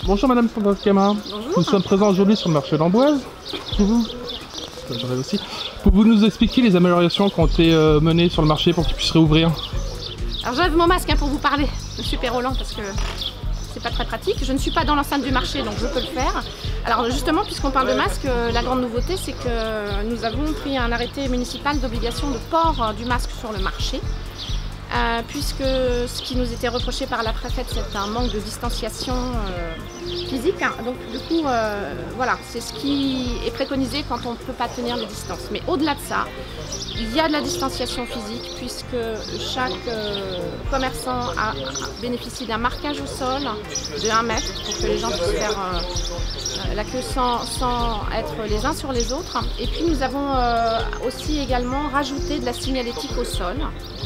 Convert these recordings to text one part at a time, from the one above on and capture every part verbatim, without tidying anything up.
Bonjour Madame Sandra-Kama. Nous sommes présents aujourd'hui sur le marché d'Amboise. Vous, aussi. Pouvez-vous nous expliquer les améliorations qui ont été euh, menées sur le marché pour qu'il puisse réouvrir? Alors j'enlève mon masque hein, pour vous parler, Monsieur Pérolan, parce que c'est pas très pratique. Je ne suis pas dans l'enceinte du marché, donc je peux le faire. Alors justement, puisqu'on parle de masque, la grande nouveauté, c'est que nous avons pris un arrêté municipal d'obligation de port du masque sur le marché. Euh, puisque ce qui nous était reproché par la préfète, c'est un manque de distanciation euh, physique. Donc du coup, euh, voilà, c'est ce qui est préconisé quand on ne peut pas tenir les distances. Mais au-delà de ça, il y a de la distanciation physique, puisque chaque euh, commerçant a, a bénéficie d'un marquage au sol de un mètre pour que les gens puissent faire euh, la queue sans, sans être les uns sur les autres. Et puis nous avons euh, aussi également rajouté de la signalétique au sol.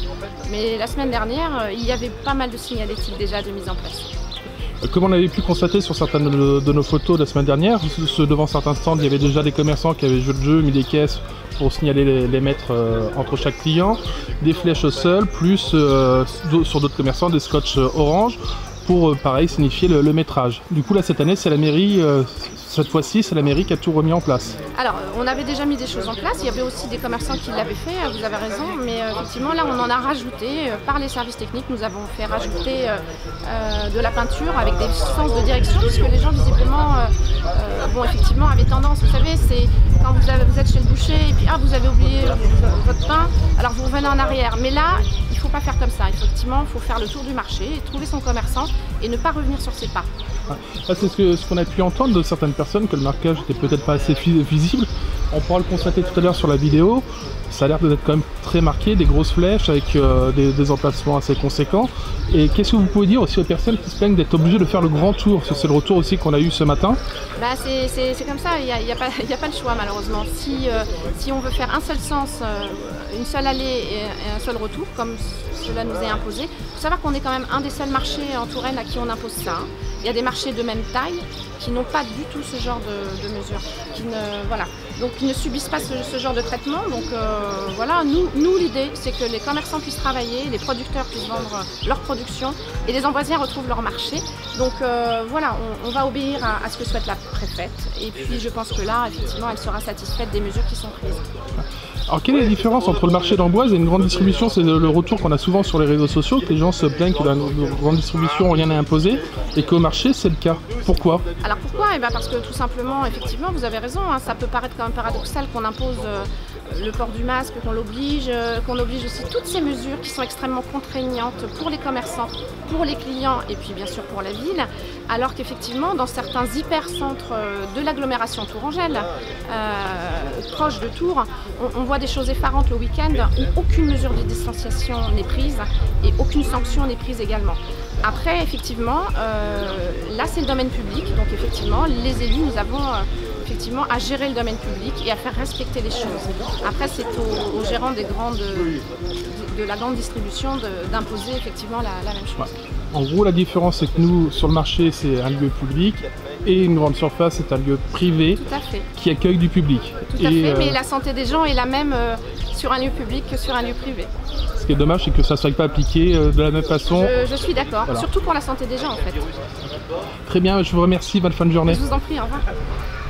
Mais la semaine dernière, il y avait pas mal de signalétique déjà de mise en place. Comme on avait pu constater sur certaines de nos photos la semaine dernière, devant certains stands, il y avait déjà des commerçants qui avaient joué le jeu, mis des caisses pour signaler les, les mètres euh, entre chaque client, des flèches au sol, plus euh, sur d'autres commerçants des scotch orange pour euh, pareil signifier le, le métrage. Du coup là cette année c'est la mairie, euh, cette fois-ci c'est la mairie qui a tout remis en place. Alors on avait déjà mis des choses en place, il y avait aussi des commerçants qui l'avaient fait, vous avez raison, mais euh, effectivement là on en a rajouté, euh, par les services techniques nous avons fait rajouter euh, euh, de la peinture avec des sens de direction, puisque les gens visiblement, euh, euh, bon effectivement avaient tendance, vous savez, c'est quand vous, avez, vous êtes chez le boucher et puis ah vous avez oublié votre pain, alors vous revenez en arrière, mais là il ne faut pas faire comme ça, effectivement il faut faire le tour du marché, et trouver son commerçant et ne pas revenir sur ses pas. Ah, c'est ce qu'on ce qu'on a pu entendre de certaines personnes, que le marquage n'était peut-être pas assez visible. On pourra le constater tout à l'heure sur la vidéo. Ça a l'air d'être quand même très marqué, des grosses flèches avec euh, des, des emplacements assez conséquents. Et qu'est-ce que vous pouvez dire aussi aux personnes qui se plaignent d'être obligées de faire le grand tour? C'est le retour aussi qu'on a eu ce matin. Bah c'est comme ça, il n'y a, y a, a pas le choix malheureusement. Si, euh, si on veut faire un seul sens, euh, une seule allée et, et un seul retour, comme cela nous est imposé, il faut savoir qu'on est quand même un des seuls marchés en Touraine à qui on impose ça. Hein. Il y a des marchés de même taille qui n'ont pas du tout ce genre de, de mesures, qui ne, voilà. Donc ils ne subissent pas ce, ce genre de traitement. Donc euh, voilà, nous, nous l'idée c'est que les commerçants puissent travailler, les producteurs puissent vendre leur production et les Amboisiens retrouvent leur marché. Donc euh, voilà, on, on va obéir à, à ce que souhaite la préfète. Et puis je pense que là, effectivement, elle sera satisfaite des mesures qui sont prises. Alors quelle est la différence entre le marché d'Amboise et une grande distribution? C'est le retour qu'on a souvent sur les réseaux sociaux, que les gens se plaignent que dans une grande distribution rien n'est imposé et qu'au marché c'est le cas. Pourquoi? Alors pourquoi? Eh bien parce que tout simplement, effectivement, vous avez raison, hein, ça peut paraître quand même paradoxal qu'on impose euh, le port du masque, qu'on l'oblige, euh, qu'on oblige aussi toutes ces mesures qui sont extrêmement contraignantes pour les commerçants, pour les clients et puis bien sûr pour la ville, alors qu'effectivement dans certains hypercentres de l'agglomération tourangelle, euh, proche de Tours, on, on voit des choses effarantes le week-end où aucune mesure de distanciation n'est prise et aucune sanction n'est prise également. Après, effectivement, euh, là c'est le domaine public, donc effectivement, les élus, nous avons euh, effectivement à gérer le domaine public et à faire respecter les choses. Après, c'est aux, aux gérants des grandes, de, de la grande distribution d'imposer effectivement la, la même chose. Ouais. En gros, la différence, c'est que nous, sur le marché, c'est un lieu public et une grande surface, c'est un lieu privé qui accueille du public. Tout à et, fait, euh... mais la santé des gens est la même euh, sur un lieu public que sur un lieu privé. Ce qui est dommage, c'est que ça ne soit pas appliqué euh, de la même façon. Je, je suis d'accord, voilà. Surtout pour la santé des gens en fait. Très bien, je vous remercie, bonne fin de journée. Je vous en prie, au revoir.